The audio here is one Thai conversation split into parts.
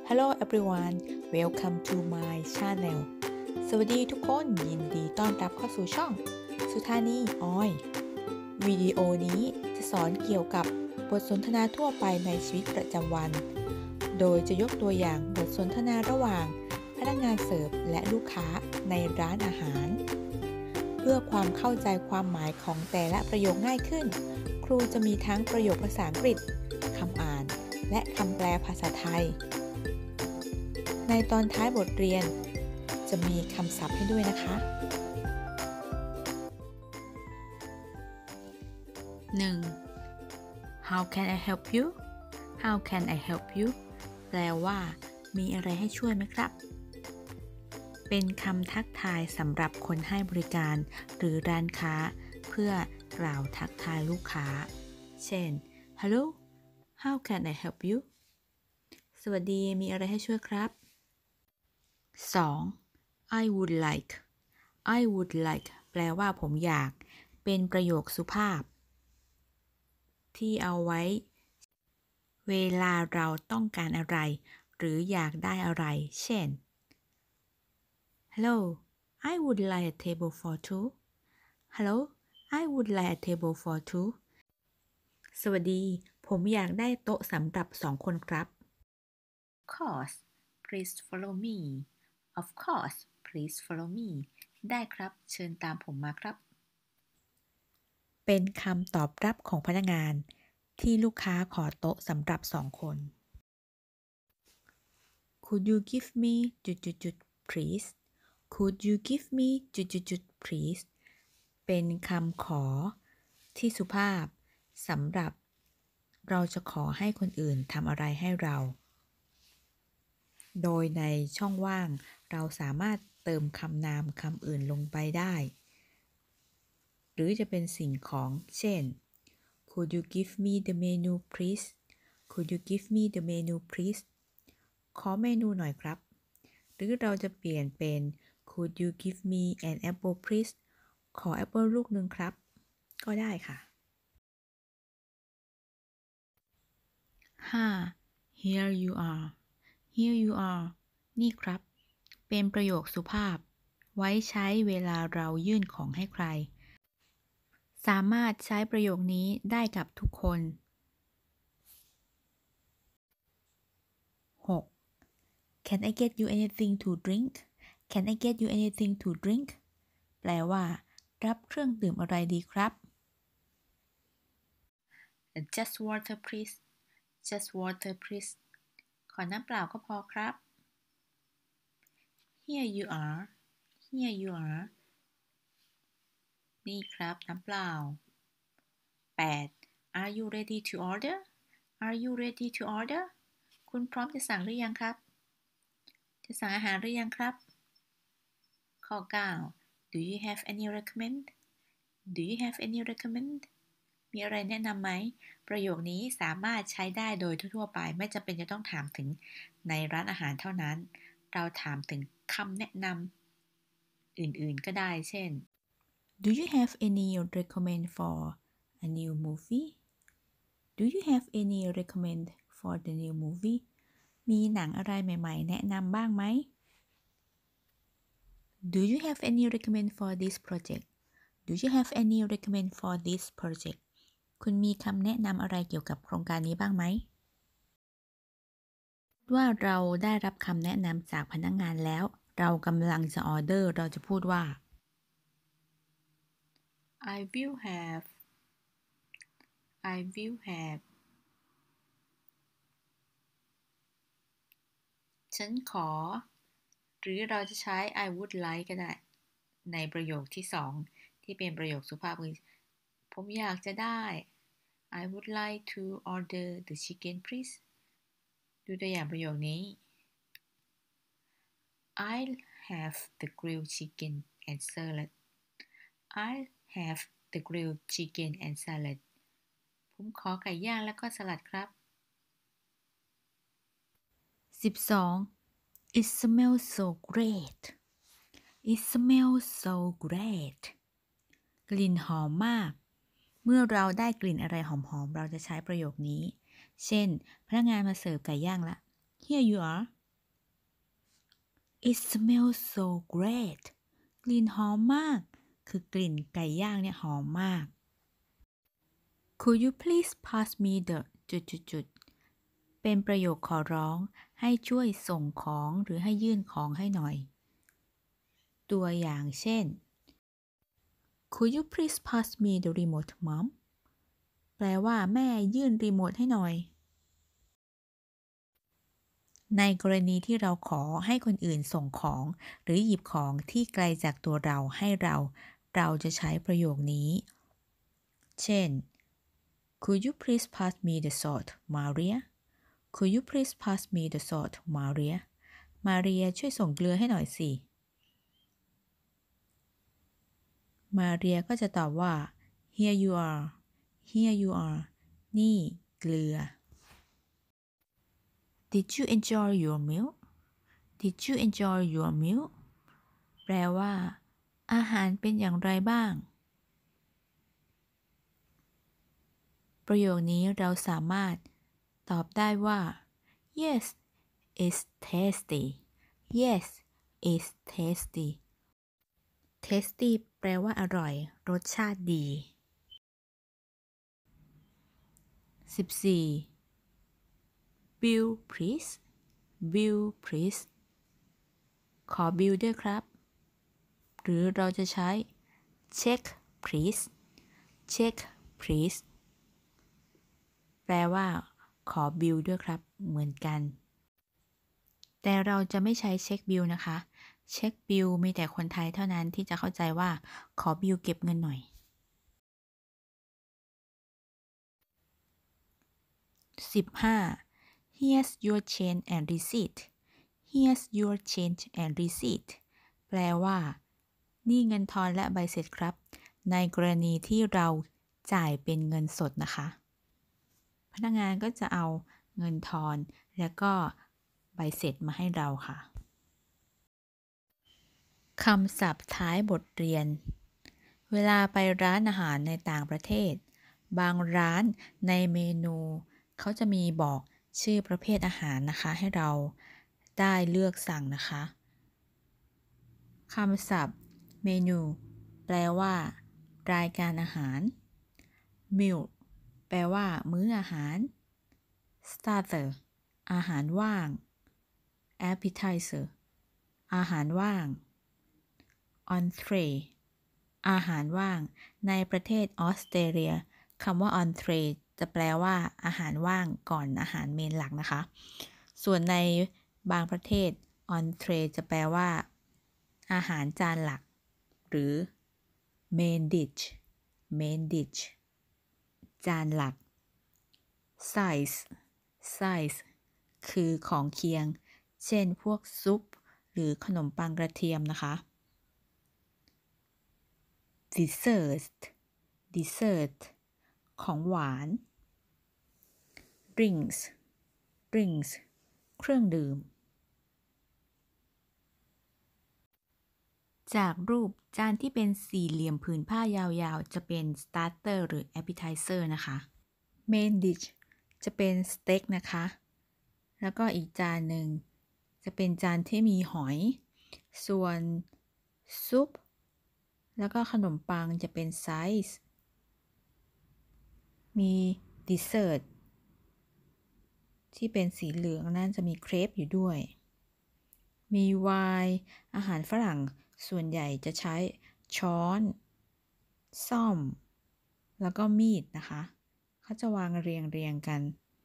Hello everyone welcome to my channel สวัสดีทุกคนยินดีต้อนรับเข้าสู่ช่องสุธานีออยวิดีโอนี้จะสอนเกี่ยวกับบทสนทนาทั่วไปในชีวิตประจำวันโดยจะยกตัวอย่างบทสนทนาระหว่างพนักงานเสิร์ฟและลูกค้าในร้านอาหารเพื่อความเข้าใจความหมายของแต่ละประโยคง่ายขึ้นครูจะมีทั้งประโยคภาษาอังกฤษคำอ่านและคำแปลภาษาไทยในตอนท้ายบทเรียนจะมีคำศัพท์ให้ด้วยนะคะ 1. How can I help you? How can I help you? แปลว่ามีอะไรให้ช่วยไหมครับเป็นคำทักทายสำหรับคนให้บริการหรือร้านค้าเพื่อกล่าวทักทายลูกค้าเช่น Hello How can I help you? สวัสดีมีอะไรให้ช่วยครับ 2. I would like I would like แปลว่าผมอยากเป็นประโยคสุภาพที่เอาไว้เวลาเราต้องการอะไรหรืออยากได้อะไรเช่น Hello I would like a table for two Hello I would like a table for two สวัสดีผมอยากได้โต๊ะสำหรับ2 คนครับ Of course please follow me Of course please follow me ได้ครับเชิญตามผมมาครับเป็นคำตอบรับของพนักงานที่ลูกค้าขอโต๊ะสำหรับ2 คน Could you give me please Could you give me please เป็นคำขอที่สุภาพสำหรับเราจะขอให้คนอื่นทำอะไรให้เราโดยในช่องว่างเราสามารถเติมคำนามคำอื่นลงไปได้หรือจะเป็นสิ่งของเช่น Could you give me the menu please Could you give me the menu please ขอเมนูหน่อยครับหรือเราจะเปลี่ยนเป็น Could you give me an apple please ขอแอปเปิลลูกหนึ่งครับก็ได้ค่ะ 5. Here you are Here you are นี่ครับเป็นประโยคสุภาพไว้ใช้เวลาเรายื่นของให้ใครสามารถใช้ประโยคนี้ได้กับทุกคน 6. Can I get you anything to drink? Can I get you anything to drink? แปลว่ารับเครื่องดื่มอะไรดีครับ Just water please Just water please ขอน้ำเปล่าก็พอครับ Here you are Here you are นี่ครับน้ำเปล่า 8. Are you ready to order? Are you ready to order? คุณพร้อมจะสั่งหรือยังครับจะสั่งอาหารหรือยังครับข้อ 9. Do you have any recommend? Do you have any recommend? มีอะไรแนะนำไหมประโยคนี้สามารถใช้ได้โดยทั่วๆไปไม่จำเป็นจะต้องถามถึงในร้านอาหารเท่านั้นเราถามถึงคำแนะนำอื่นๆก็ได้เช่น Do you have any recommend for a new movie? Do you have any recommend for the new movie? มีหนังอะไรใหม่ๆแนะนำบ้างไหม Do you have any recommend for this project? Do you have any recommend for this project? คุณมีคำแนะนำอะไรเกี่ยวกับโครงการนี้บ้างไหมว่าเราได้รับคำแนะนำจากพนักงานแล้วเรากำลังจะออเดอร์เราจะพูดว่า I will have ฉันขอหรือเราจะใช้ I would like ก็ได้ในประโยคที่2ที่เป็นประโยคสุภาพคือผมอยากจะได้ I would like to order the chicken please ดูตัวอย่างประโยคนี้ I'll have the grilled chicken and salad I'll have the grilled chicken and salad ผมขอไก่ย่างแล้วก็สลัดครับ 12. It smells so great It smells so great กลิ่นหอมมากเมื่อเราได้กลิ่นอะไรหอมๆเราจะใช้ประโยคนี้เช่นพนักงานมาเสิร์ฟไก่ย่างละ Here you are It smells so great กลิ่นหอมมากคือกลิ่นไก่ย่างเนี่ยหอมมาก Could you please pass me the จุดๆเป็นประโยคขอร้องให้ช่วยส่งของหรือให้ยื่นของให้หน่อย ตัวอย่างเช่น Could you please pass me the remote mom แปลว่าแม่ยื่นรีโมทให้หน่อย ในกรณีที่เราขอให้คนอื่นส่งของหรือหยิบของที่ไกลจากตัวเราให้เราจะใช้ประโยคนี้ เช่น Could you please pass me the salt Maria Could you please pass me the salt Maria มาเรียช่วยส่งเกลือให้หน่อยสิมาเรียก็จะตอบว่า Here you are Here you are นี่เกลือ Did you enjoy your meal Did you enjoy your meal แปลว่าอาหารเป็นอย่างไรบ้างประโยคนี้เราสามารถตอบได้ว่า Yes it's tasty Yes it's tasty tasty แปลว่าอร่อยรสชาติดี14 Bill please Bill please ขอบิลด้วยครับหรือเราจะใช้ check please check please แปลว่าขอบิลด้วยครับเหมือนกันแต่เราจะไม่ใช้เช็คบิลนะคะเช็คบิลมีแต่คนไทยเท่านั้นที่จะเข้าใจว่าขอบิลเก็บเงินหน่อย15 Here's your change and receipt Here's your change and receipt แปลว่านี่เงินทอนและใบเสร็จครับในกรณีที่เราจ่ายเป็นเงินสดนะคะพนักงานก็จะเอาเงินทอนแล้วก็ใบเสร็จมาให้เราค่ะคำศัพท์ท้ายบทเรียนเวลาไปร้านอาหารในต่างประเทศบางร้านในเมนูเขาจะมีบอกชื่อประเภทอาหารนะคะให้เราได้เลือกสั่งนะคะคำศัพท์เมนูแปลว่ารายการอาหาร meal แปลว่ามื้ออาหาร starter อาหารว่าง appetizer อาหารว่าง entree อาหารว่างในประเทศออสเตรเลียคำว่า entree จะแปลว่าอาหารว่างก่อนอาหารเมนหลักนะคะส่วนในบางประเทศ entree จะแปลว่าอาหารจานหลักหรือ main dish จานหลัก size คือของเคียงเช่นพวกซุปหรือขนมปังกระเทียมนะคะ dessert ของหวาน drinks เครื่องดื่มจากรูปจานที่เป็นสี่เหลี่ยมผืนผ้ายาวๆจะเป็น starter หรือ appetizer นะคะ main dish จะเป็นสเต็กนะคะแล้วก็อีกจานหนึ่งจะเป็นจานที่มีหอยส่วนซุปแล้วก็ขนมปังจะเป็นไซส์มีดิเซอร์ทที่เป็นสีเหลืองนั่นจะมีเครปอยู่ด้วยมีไวน์อาหารฝรั่งส่วนใหญ่จะใช้ช้อนส้อมแล้วก็มีดนะคะเขาจะวางเรียงกัน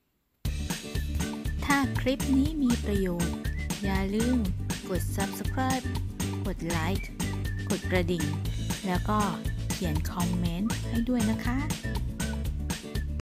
ถ้าคลิปนี้มีประโยชน์อย่าลืมกด subscribe กดไลค์กดกระดิ่งแล้วก็เขียนคอมเมนต์ให้ด้วยนะคะ